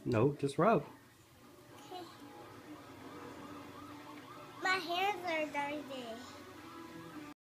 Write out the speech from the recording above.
No, just rub. Okay. My hands are dirty.